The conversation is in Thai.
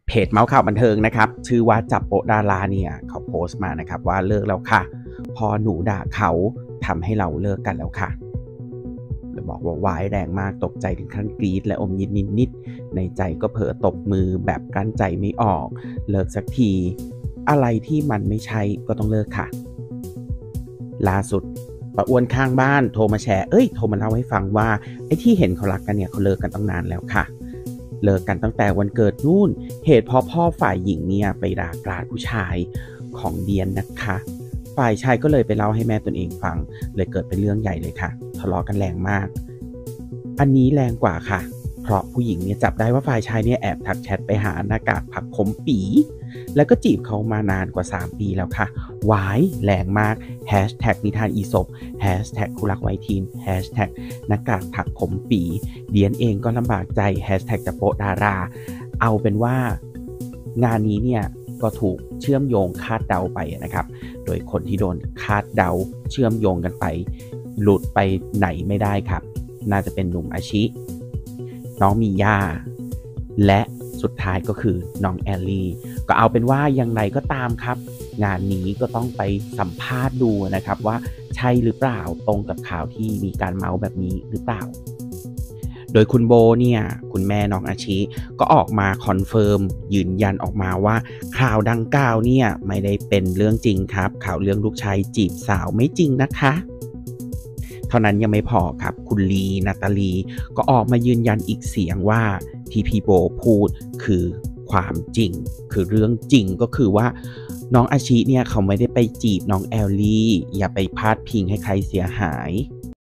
เพจเมาส์ข่าวบันเทิงนะครับชื่อว่าจับโปะดาราเนี่ยเขาโพสต์มานะครับว่าเลิกแล้วค่ะพอหนูด่าเขาทำให้เราเลิกกันแล้วค่ะเลยบอกว่าวายแรงมากตกใจถึงขั้นกรี๊ดและอมยิ้มนิดๆในใจก็เผลอตบมือแบบกลั้นใจไม่ออกเลิกสักทีอะไรที่มันไม่ใช่ก็ต้องเลิกค่ะล่าสุดป้าอ้วนข้างบ้านโทรมาแชร์โทรมาเล่าให้ฟังว่าไอ้ที่เห็นเขารักกันเนี่ยเขาเลิกกันตั้งนานแล้วค่ะเลิกกันตั้งแต่วันเกิดนู่นเหตุเพราะพ่อฝ่ายหญิงเนี่ยไปด่ากราดผู้ชายของเดียนนะคะฝ่ายชายก็เลยไปเล่าให้แม่ตนเองฟังเลยเกิดเป็นเรื่องใหญ่เลยค่ะทะเลาะกันแรงมากอันนี้แรงกว่าค่ะเพราะผู้หญิงเนี่ยจับได้ว่าฝ่ายชายเนี่ยแอบทักแชทไปหาหน้ากากผักขมปีแล้วก็จีบเขามานานกว่า3 ปีแล้วค่ะวายแรงมากแฮชแท็กนิทานอีสปแฮชแท็กคู่รักไวทีนแฮชแท็กหน้ากากผักขมปีเดียนเองก็ลำบากใจแฮชแท็กจะโปะดาราเอาเป็นว่างานนี้เนี่ยก็ถูกเชื่อมโยงคาดเดาไปนะครับโดยคนที่โดนคาดเดาเชื่อมโยงกันไปหลุดไปไหนไม่ได้ครับน่าจะเป็นหนุ่มอาชิน้องมีย่าและสุดท้ายก็คือน้องแอลลี่ก็เอาเป็นว่าอย่างไรก็ตามครับงานนี้ก็ต้องไปสัมภาษณ์ดูนะครับว่าใช่หรือเปล่าตรงกับข่าวที่มีการเมาส์แบบนี้หรือเปล่าโดยคุณโบเนี่ยคุณแม่น้องอาชิก็ออกมาคอนเฟิร์มยืนยันออกมาว่าข่าวดังกล่าวเนี่ยไม่ได้เป็นเรื่องจริงครับข่าวเรื่องลูกชายจีบสาวไม่จริงนะคะเท่านั้นยังไม่พอครับคุณลีนาตาลีก็ออกมายืนยันอีกเสียงว่าที่พี่โบพูดคือความจริงคือเรื่องจริงก็คือว่าน้องอาชิเนี่ยเขาไม่ได้ไปจีบน้องแอลลี่อย่าไปพาดพิงให้ใครเสียหาย